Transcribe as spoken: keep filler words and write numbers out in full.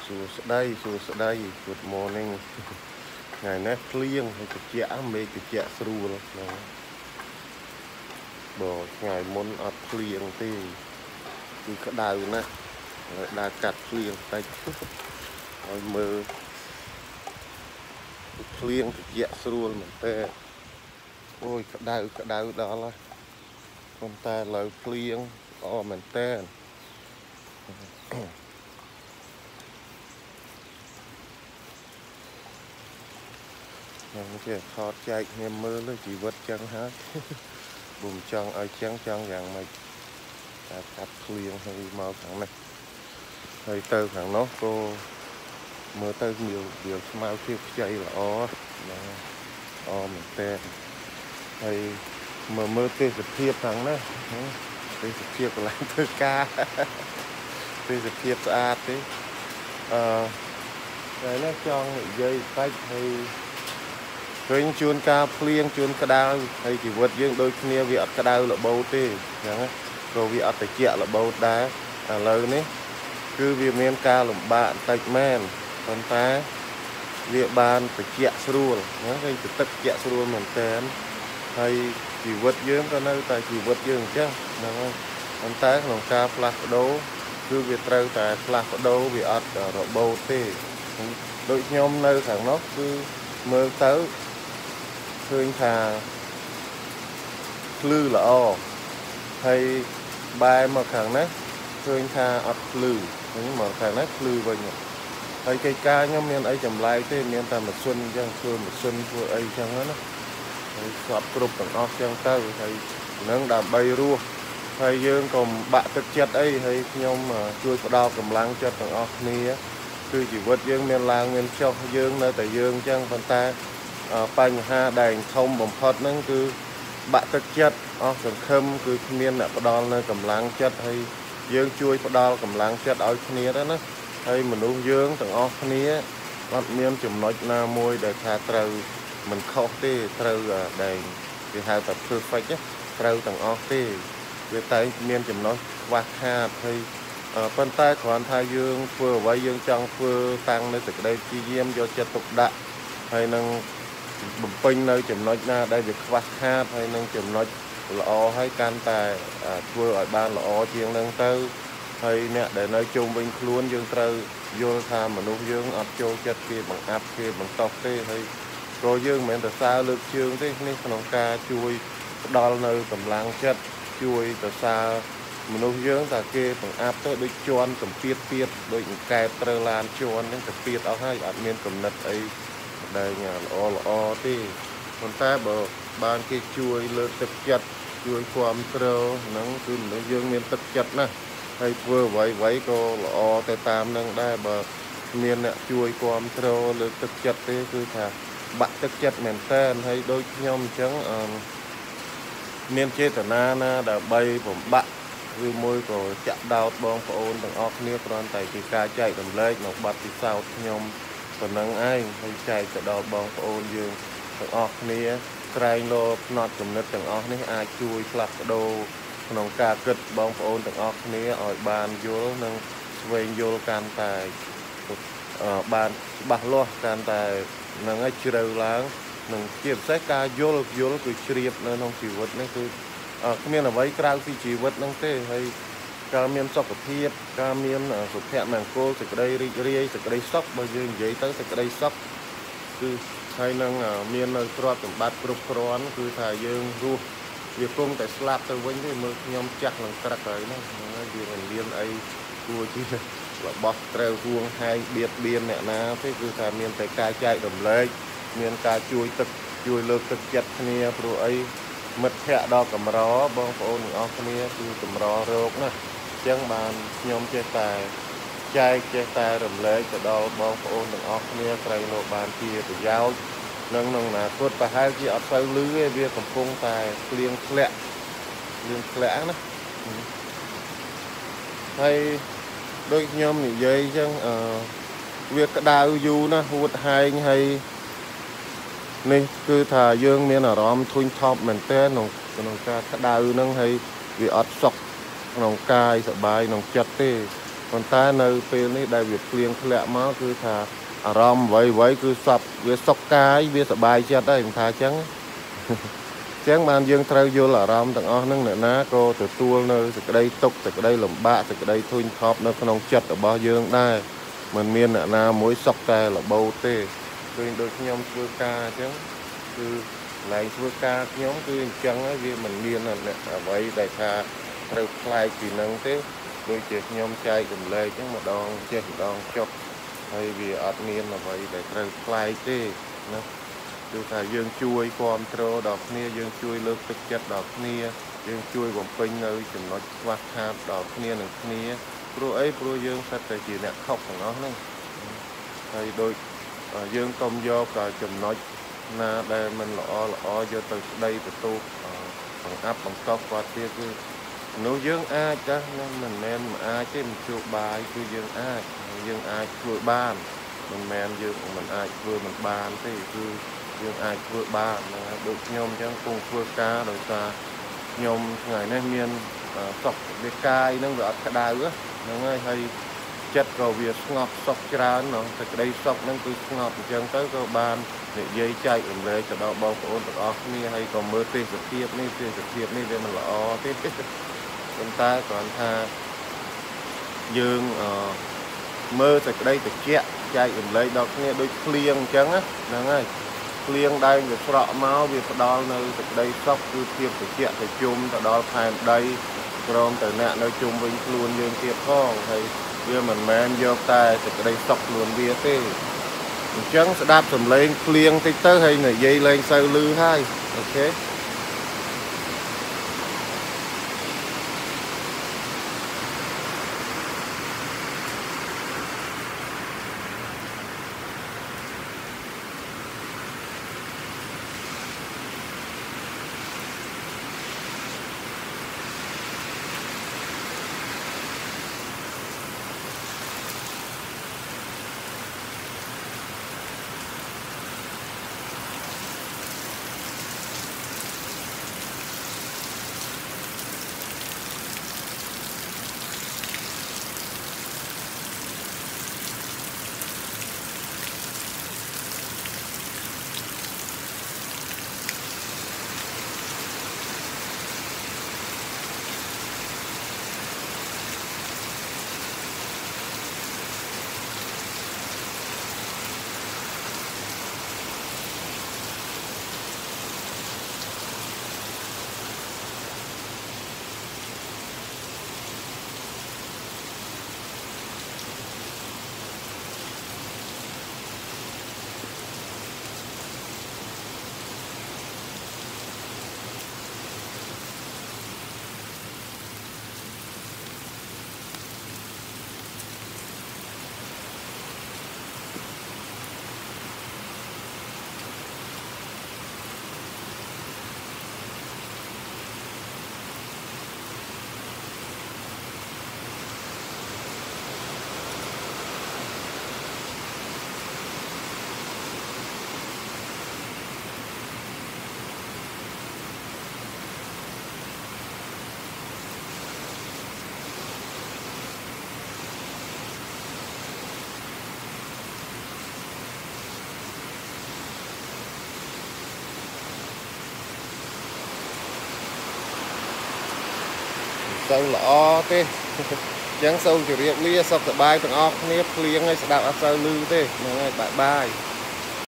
សួស្តីសួស្តី Good morning ថ្ងៃនេះភ្លៀងហើយត្រជាក់មេឃត្រជាក់ស្រួលហ្នឹងបើថ្ងៃមុនអត់ភ្លៀងទេគឺក្តៅណាស់ហើយដើរកាត់ភ្លៀងតិចឲ្យមើលភ្លៀងត្រជាក់ស្រួលមែនតើអូយក្តៅក្តៅដល់ហើយប៉ុន្តែឥឡូវភ្លៀងល្អមែនតើគេថតចែកគ្នាមើលជីវិតចឹងហើយបុំចង់ឲ្យចឹងចង់យ៉ាងម៉េចតែកាត់ភ្លៀងហើយមកខាងនេះហើយទៅខាងនោះក៏មើលទៅមានវាស្មៅភាពខ្ចីល្អណាល្អមែនតើហើយមើលមើលទេសភាពខាងនេះទេសភាពកន្លែងធ្វើការទេសភាពស្អាតទេអឺតែនេះចង់និយាយតិចហើយឃើញជួនកាលភ្លៀងជួនក្តៅហើយជីវិតយើងដូចគ្នាវាអត់ក្តៅលបោទេអញ្ចឹងក៏វាអត់ត្រជាក់លបោដែរឥឡូវនេះគឺវាមានការលំបាកបន្តិចមែនប៉ុន្តែវាបានត្រជាក់ស្រួលណាឃើញទឹកត្រជាក់ស្រួលមែនតើហើយជីវិតយើងក៏នៅតែជីវិតយើងអញ្ចឹងហ្នឹងហើយប៉ុន្តែក្នុងការផ្លាស់ប្ដូរគឺវាត្រូវតែផ្លាស់ប្ដូរវាអត់របូតទេដូចខ្ញុំនៅខាងនោះគឺមើលទៅឃើញថាភ្លឺល្អហើយបែរមកខាងនេះឃើញថាអត់ភ្លឺហ្នឹងមកខាងនេះភ្លឺវិញហើយកិច្ចការខ្ញុំមានអីចម្លែកទេមានតែម៉ាស៊ីនអញ្ចឹងធ្វើម៉ាស៊ីនធ្វើអីអញ្ចឹងណាហើយស្បគ្រប់ទាំងអស់អញ្ចឹងទៅហើយនឹងដើម្បីរស់ហើយយើងក៏បាក់ទឹកចិត្តអីហើយខ្ញុំជួយផ្ដល់កម្លាំងចិត្តទាំងអស់គ្នាគឺជីវិតយើងមានឡើងមានចុះយើងនៅតែយើងអញ្ចឹងប៉ុន្តែបញ្ហាដែលធំបំផុតហ្នឹងគឺបាក់ទឹកចិត្តអស់សង្ឃឹមគឺគ្មានអ្នកផ្ដល់នៅកម្លាំងចិត្តហើយយើងជួយផ្ដល់កម្លាំងចិត្តឲ្យគ្នាទៅណាហើយមនុស្សយើងទាំងអស់គ្នាអត់មានចំណុចណាមួយដែលថាត្រូវមិនខុសទេត្រូវដែលគេហៅថា perfect ត្រូវទាំងអស់ទេវាតែមានចំណុចខ្វះខាតហើយប៉ុន្តែគ្រាន់ថាយើងធ្វើអ្វីយើងចង់ធ្វើតាំងនៅសេចក្តីព្យាយាមយកចិត្តទុកដាក់ហើយនឹងបំពេញនៅចំណុចណាដែលវាខ្វះខាតហើយនឹងចំណុចល្អហើយកាន់តែធ្វើឲ្យបានល្អជាងនឹងទៅហើយអ្នកដែលនៅជុំវិញខ្លួនយើងត្រូវយល់ថាមនុស្សយើងអត់ចូលចិត្តគេបង្អាប់គេបន្តោសទេហើយក៏យើងមិនមែនតែសើលើកជើងទេនេះក្នុងការជួយផ្ដល់នៅកម្លាំងចិត្តជួយទៅសារមនុស្សយើងតែគេបង្អាប់ទៅដូចជន់កំពៀតពៀតដូចអង្កែបត្រូវឡានជន់ហ្នឹងទៅពៀតអស់ហើយអត់មានកំណត់អីដែលល្អល្អទេប៉ុន្តែបើបានគេជួយលើកទឹកចិត្តជួយគ្រប់គ្រងហ្នឹងគឺមនុស្សយើងមានទឹកចិត្តណាស់ហើយធ្វើអ្វីអ្វីក៏ល្អទៅតាមនឹងដែរបើមានអ្នកជួយគ្រប់គ្រងលើកទឹកចិត្តទេគឺថាបាក់ទឹកចិត្តមែនតើហើយដូចខ្ញុំអញ្ចឹងអឺមានចេតនាណាដើម្បីបំបាក់ឬមួយក៏ចាក់ដោតបងប្អូនទាំងអស់គ្នាគ្រាន់តែជាការចែករំលែកនៅបទពិសោធន៍ខ្ញុំប៉ុណ្ណឹងឯងហើយចែកទៅដល់បងប្អូនយើងទាំងអស់គ្នាក្រែងលោផ្នត់ចំណិតទាំងអស់នេះអាចជួយផ្លាស់ប្ដូរក្នុងការគិតបងប្អូនទាំងអស់គ្នាឲ្យបានយល់និងស្វែងយល់កាន់តែបានច្បាស់លាស់កាន់តែនឹងឲ្យជ្រៅឡើងនឹងជាពិសេសការយល់យល់គឺជ្រាបនៅក្នុងជីវិតនេះគឺគ្មានអ្វីក្រៅពីជីវិតហ្នឹងទេហើយការមានសុខភាពការមានសុភមង្គលសេចក្តីរីករាយសេចក្តីសុខបើយើងនិយាយទៅសេចក្តីសុខគឺហើយនឹងមាននៅទ្រព្យសម្បត្តិគ្រប់គ្រាន់គឺថាយើងរស់វាគង់តែស្លាប់ទៅវិញទេមើលខ្ញុំចាស់នឹងក្រឹកហើយណាហើយវាមិនមានអីគួរជារបស់ត្រូវហួងហែងបៀតបៀនអ្នកណាទេគឺថាមានតែការចែករំលែកមានការជួយទឹកជួយលើកទឹកចិត្តគ្នាព្រោះអីមិត្តភ័ក្តិដ៏កម្របងប្អូនទាំងអស់គ្នាគឺកម្ររោគណាអញ្ចឹងបានខ្ញុំចេះតែចែកចេះតែរំលែកទៅដល់បងប្អូនទាំងអស់គ្នាក្រែងលោកបានជាប្រយោជន៍នឹងក្នុងអនាគតប្រហែលជាអត់សូវលឺទេវាកំពុងតែក្លៀងធ្លាក់ក្លៀងធ្លាក់ណាហើយដូចខ្ញុំនិយាយអញ្ចឹងអឺវាក្តៅយូរណាស់ហួតហែងហើយនេះគឺថាយើងមានអារម្មណ៍ធុញថប់មែនទែនក្នុងក្នុងការក្តៅហ្នឹងហើយវាអត់សុខក្នុងកាយសប្បាយក្នុងចិត្តទេ còn ta nơiពេលនេះដែលវាភ្លៀងធ្លាក់មកគឺថាអារម្មណ៍អ្វីៗគឺសពវាសុខកាយវាសบายចិត្តហើយខ្ញុំថាអញ្ចឹងអញ្ចឹងបានយើងត្រូវយល់អារម្មណ៍ទាំងអស់ហ្នឹងអ្នកណាក៏ទទួលនៅសេចក្តីទុក្ខសេចក្តីលំបាកសេចក្តីធុញថប់នៅក្នុងចិត្តរបស់យើងដែរមិនមានអ្នកណាមួយសុខតែរបូតទេឃើញដូចខ្ញុំធ្វើការអញ្ចឹងគឺកន្លែងធ្វើការខ្ញុំគឺអញ្ចឹងហើយវាមិនមានអ្វីដែលថាត្រូវផ្លែកពីនឹងទេដូចជាខ្ញុំចែករំលែកហ្នឹងម្ដងចេះម្ដងចុះហើយវាអត់មានអ្វីដែលត្រូវផ្លែកទេណាគឺថាយើងជួយគ្រប់គ្រងដល់គ្នាយើងជួយលើកទឹកចិត្តដល់គ្នាយើងជួយបំពេញនៅចំណុចខ្វះខាតដល់គ្នានឹងគ្នាព្រោះអីព្រោះយើងសិតតែជាអ្នកខុសទាំងអស់ហ្នឹងហើយដូចយើងកុំយកតែចំណុចណាដែលមិនល្អល្អយកទៅស្ដីបន្ទោសបង្អាប់បង្កប់គាត់ទៀតគឺនោះយើងអាចចាស់មិនមែនមិនអាចទេមិនជួបបាយគឺយើងអាចយើងអាចធ្វើបានមិនមែនយើងមិនអាចធ្វើមិនបានទេគឺយើងអាចធ្វើបានដូចខ្ញុំអញ្ចឹងគង់ធ្វើការដោយសារខ្ញុំថ្ងៃនេះមានសុខវាកាយហ្នឹងវាអត់ក្តៅហ្នឹងហើយហើយចិត្តក៏វាស្ងប់សុខច្រើនเนาะតែក្តីសុខហ្នឹងគឺស្ងប់អញ្ចឹងទៅក៏បាននិយាយចែករំលែកទៅដល់បងប្អូនទាំងអស់គ្នាហើយក៏មើលទេសភាពនេះទេសភាពនេះវាមិនល្អទេប៉ុន្តែគ្រាន់ថាយើងអឺមើលតែក្តីតិចចែករំលែកដល់គ្នាដូចភ្លៀងអញ្ចឹងហ្នឹងហើយភ្លៀងដែលវាស្រក់មកវាផ្ដល់នៅសេចក្តីសុខគឺភាពតិចតិជុំទៅដល់ផែនដីព្រមទៅអ្នកនៅជុំវិញខ្លួនយើងទៀតផងហើយវាមិនមែនយកតែសេចក្តីសុខខ្លួនវាទេអញ្ចឹងស្ដាប់សំឡេងភ្លៀងតិចទៅហើយនិយាយលេងសូវលឺហើយអូខេទៅល្អទេអញ្ចឹងសូមជម្រាបលាសុខសប្បាយទាំងអស់គ្នាភ្លៀងឲ្យស្ដាប់អត់សូវឮទេហ្នឹងហើយបាយបាយ